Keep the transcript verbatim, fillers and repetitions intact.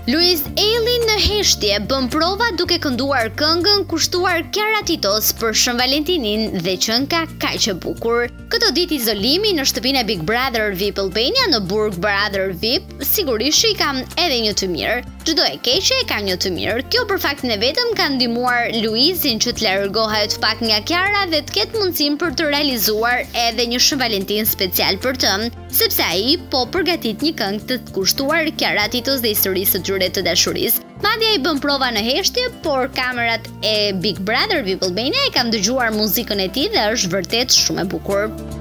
Luiz Ejlli në heshtje bën prova duke kënduar këngën kushtuar Kiaratitos për Shen Valentinin dhe që ka kaq e bukur. Këto ditë izolimi në shtëpinë e Big Brother V I P Albania në burg Brother V I P sigurisht i kam edhe një të mirë. Çdo e keqe e ka një të mirë. Kjo për faktin e vetëm ka ndihmuar Luizin që të largohet pak nga Kiara dhe të ketë mundësinë për të realizuar edhe një Shen Valentin special për të, sepse ai po përgatit një këngë të kushtuar Kiaratitos dhe historisë së tyre të dashurisë. Madje ai bën prova në heshtje, por kamerat e Big Brother V I P Albania e kanë dëgjuar muzikën e tij dhe është vërtet shumë e bukur.